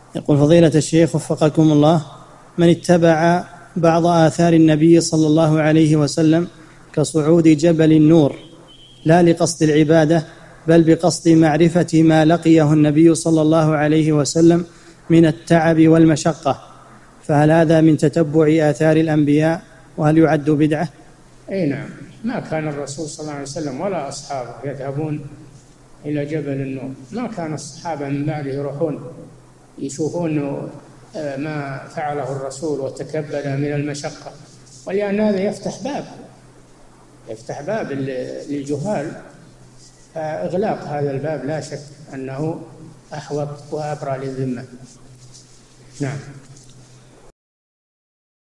يقول فضيلة الشيخ وفقكم الله: من اتبع بعض آثار النبي صلى الله عليه وسلم كصعود جبل النور لا لقصد العبادة بل بقصد معرفة ما لقيه النبي صلى الله عليه وسلم من التعب والمشقة، فهل هذا من تتبع آثار الأنبياء وهل يعد بدعة؟ أي نعم، ما كان الرسول صلى الله عليه وسلم ولا أصحابه يذهبون إلى جبل النور، ما كان الصحابة من بعده يروحون يشوفون ما فعله الرسول وتكبد من المشقة، ولأن هذا يفتح باب للجهال، فإغلاق هذا الباب لا شك أنه أحوط وأبرى للذمة. نعم.